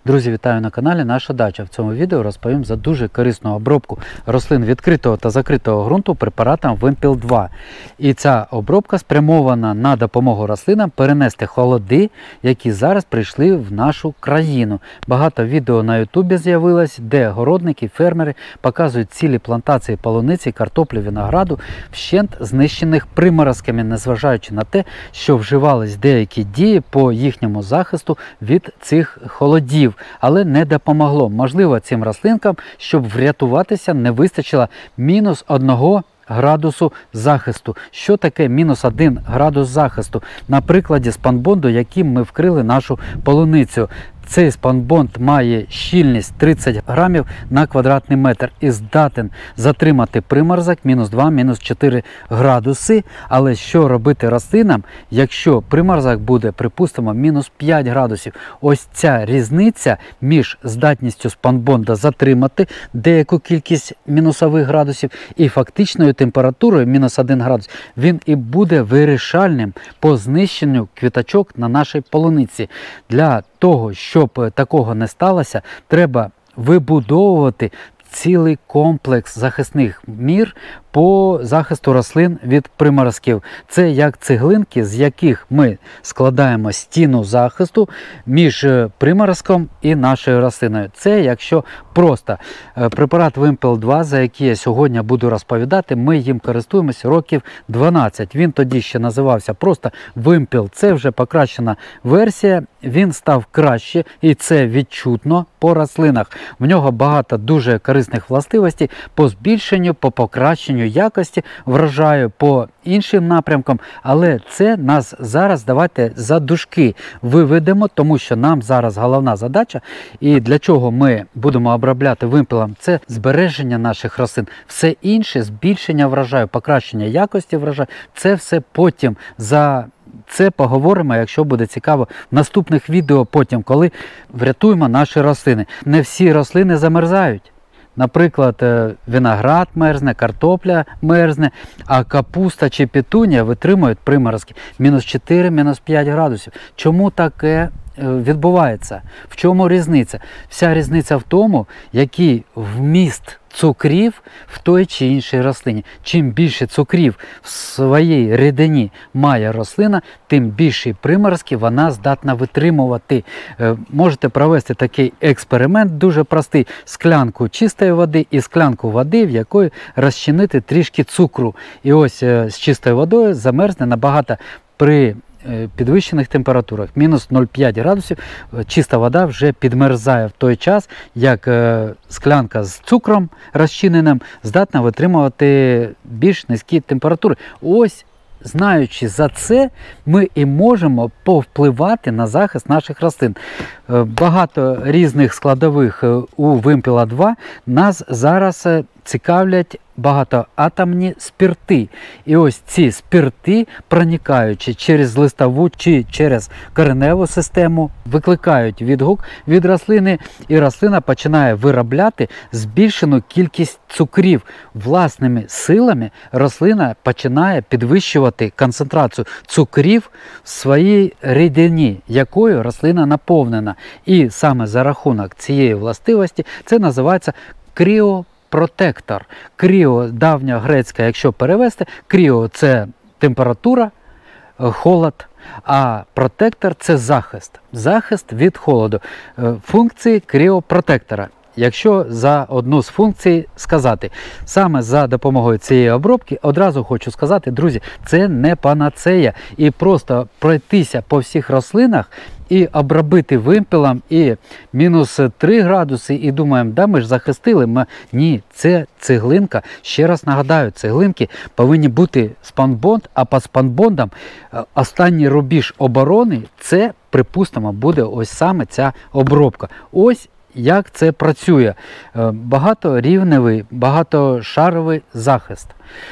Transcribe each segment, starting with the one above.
Друзі, вітаю на каналі Наша Дача. В цьому відео розповім за дуже корисну обробку рослин відкритого та закритого ґрунту препаратом Вимпел 2. І ця обробка спрямована на допомогу рослинам перенести холоди, які зараз прийшли в нашу країну. Багато відео на ютубі з'явилось, де городники, фермери показують цілі плантації полуниці, картоплі, винограду, вщент знищених приморозками, незважаючи на те, що вживались деякі дії по їхньому захисту від цих холодів. Але не допомогло. Можливо, цим рослинкам, щоб врятуватися, не вистачило мінус 1 градусу захисту. Що таке мінус 1 градус захисту? На прикладі спанбонду, яким ми вкрили нашу полуницю. Цей спанбонд має щільність 30 грамів на квадратний метр і здатен затримати приморозок мінус 2, мінус 4 градуси. Але що робити рослинам, якщо приморозок буде, припустимо, мінус 5 градусів? Ось ця різниця між здатністю спанбонда затримати деяку кількість мінусових градусів і фактичною температурою мінус 1 градус, він і буде вирішальним по знищенню квіточок на нашій полуниці. Для того, щоб такого не сталося, треба вибудовувати цілий комплекс захисних мір по захисту рослин від приморозків. Це як цеглинки, з яких ми складаємо стіну захисту між приморозком і нашою рослиною. Це якщо просто. Препарат Вимпел 2, за який я сьогодні буду розповідати, ми їм користуємось років 12. Він тоді ще називався просто Вимпел. Це вже покращена версія. Він став краще, і це відчутно по рослинах. В нього багато дуже корисних властивостей по збільшенню, по покращенню якості врожаю, по іншим напрямкам. Але це нас зараз, давайте за дужки виведемо, тому що нам зараз головна задача, і для чого ми будемо обробляти вимпелом, це збереження наших рослин. Все інше, збільшення врожаю, покращення якості врожаю, це все потім. За це поговоримо, якщо буде цікаво, в наступних відео потім, коли врятуємо наші рослини. Не всі рослини замерзають. Наприклад, виноград мерзне, картопля мерзне, а капуста чи петунія витримують приморозки мінус 4, мінус 5 градусів. Чому таке відбувається? В чому різниця? Вся різниця в тому, який вміст цукрів в той чи іншій рослині. Чим більше цукрів в своїй рідині має рослина, тим більші приморозки вона здатна витримувати. Можете провести такий експеримент дуже простий. Склянку чистої води і склянку води, в якої розчинити трішки цукру. І ось з чистою водою замерзне набагато при підвищених температурах. Мінус 0,5 градусів чиста вода вже підмерзає в той час, як склянка з цукром розчиненим здатна витримувати більш низькі температури. Ось, знаючи за це, ми і можемо повпливати на захист наших рослин. Багато різних складових у Вимпела 2 нас зараз цікавлять багатоатомні спирти. І ось ці спирти, проникаючи через листову чи через кореневу систему, викликають відгук від рослини, і рослина починає виробляти збільшену кількість цукрів. Власними силами рослина починає підвищувати концентрацію цукрів в своїй рідині, якою рослина наповнена. І саме за рахунок цієї властивості це називається кріопротектор. Кріо, давня грецька, якщо перевести, кріо – це температура, холод, а протектор – це захист. Захист від холоду. Функції кріопротектора. Якщо за одну з функцій сказати, саме за допомогою цієї обробки, одразу хочу сказати, друзі, це не панацея. І просто пройтися по всіх рослинах і обробити вимпелом і мінус 3 градуси, і думаємо, да, ми ж захистили. Ні, це цеглинка. Ще раз нагадаю, цеглинки повинні бути спанбонд, а по спанбондам останній рубіж оборони, це, припустимо, буде ось саме ця обробка. Ось як це працює. Багаторівневий, багатошаровий захист.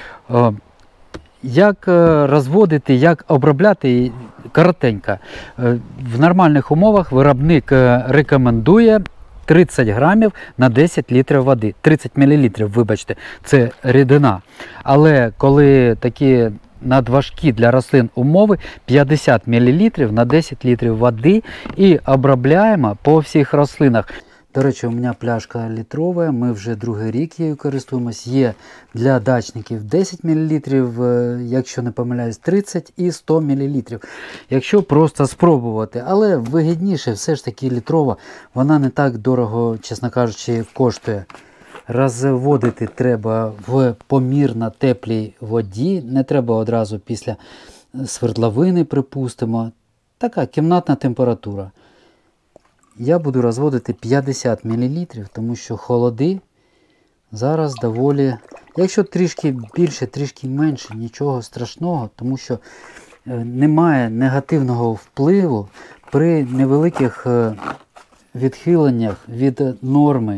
Як розводити, як обробляти, коротенько. В нормальних умовах виробник рекомендує 30 грамів на 10 літрів води. 30 мл, вибачте, це рідина. Але коли такі надважкі для рослин умови 50 мл на 10 літрів води і обробляємо по всіх рослинах. До речі, у мене пляшка літрова, ми вже другий рік її користуємось. Є для дачників 10 мл, якщо не помиляюсь, 30 і 100 мл. Якщо просто спробувати, але вигідніше все ж таки літрова, вона не так дорого, чесно кажучи, коштує. Розводити треба в помірно теплій воді, не треба одразу після свердловини, припустимо. Така кімнатна температура. Я буду розводити 50 мл, тому що холоди зараз доволі... Якщо трішки більше, трішки менше, нічого страшного, тому що немає негативного впливу при невеликих відхиленнях від норми.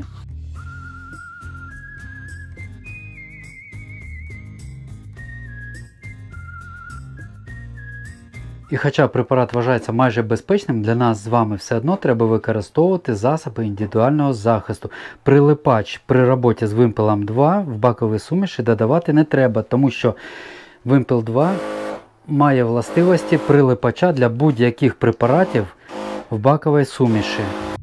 І хоча препарат вважається майже безпечним, для нас з вами все одно треба використовувати засоби індивідуального захисту. Прилипач при роботі з вимпелом 2 в баковій суміші додавати не треба, тому що вимпел 2 має властивості прилипача для будь-яких препаратів в баковій суміші.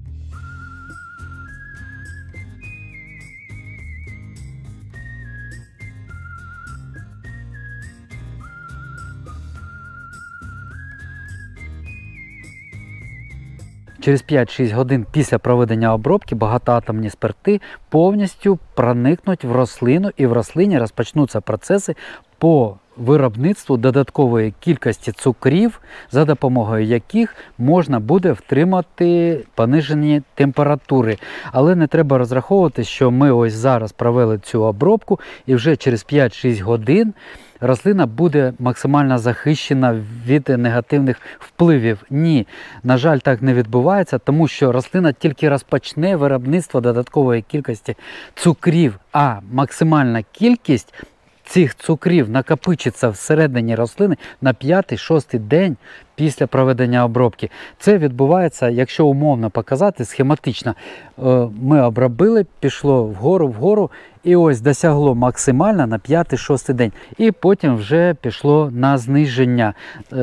Через 5-6 годин після проведення обробки багатоатомні спирти повністю проникнуть в рослину і в рослині розпочнуться процеси по виробництву додаткової кількості цукрів, за допомогою яких можна буде втримати понижені температури. Але не треба розраховувати, що ми ось зараз провели цю обробку і вже через 5-6 годин рослина буде максимально захищена від негативних впливів. Ні, на жаль, так не відбувається, тому що рослина тільки розпочне виробництво додаткової кількості цукрів, а максимальна кількість цих цукрів накопичиться всередині рослини на 5-6 день після проведення обробки. Це відбувається, якщо умовно показати, схематично. Ми обробили, пішло вгору, і ось досягло максимально на 5-6 день. І потім вже пішло на зниження.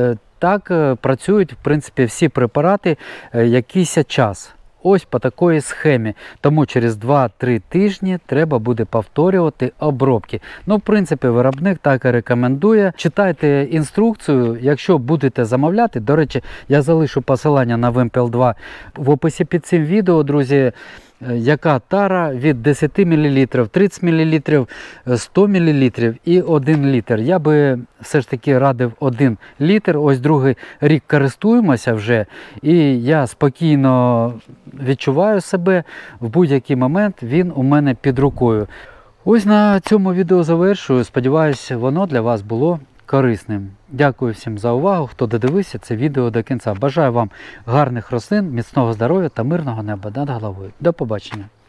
Так працюють, в принципі, всі препарати якийсь час. Ось по такої схемі. Тому через 2-3 тижні треба буде повторювати обробки. Ну, в принципі, виробник так і рекомендує. Читайте інструкцію, якщо будете замовляти. До речі, я залишу посилання на Вимпел 2 в описі під цим відео, друзі. Яка тара від 10 мл, 30 мл, 100 мл і 1 літр. Я би все ж таки радив 1 літр. Ось другий рік користуємося вже. І я спокійно відчуваю себе. В будь-який момент він у мене під рукою. Ось на цьому відео завершую. Сподіваюся, воно для вас було корисним. Дякую всім за увагу, хто додивився це відео до кінця. Бажаю вам гарних рослин, міцного здоров'я та мирного неба над головою. До побачення.